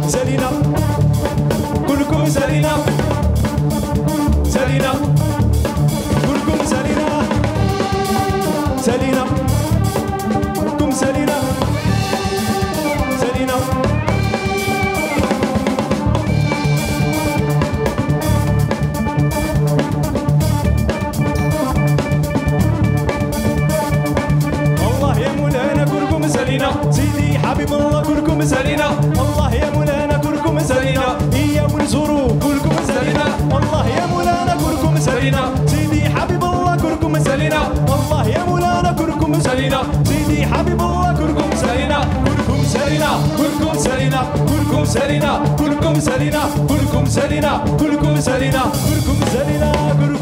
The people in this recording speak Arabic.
سالينا كلكم سالينا سالينا كلكم سالينا سالينا كلكم سالينا سالينا سيدي حبيب الله كلكم سالينا الله يا مولانا كلكم سالينا إيا ونزورو كلكم سالينا الله يا مولانا كلكم سالينا سيدي حبيب الله كلكم سالينا الله يا مولانا كلكم سالينا سيدي حبيب الله كلكم سالينا كلكم سالينا كلكم سالينا كلكم سالينا كلكم سالينا كلكم سالينا كلكم سالينا كلكم سالينا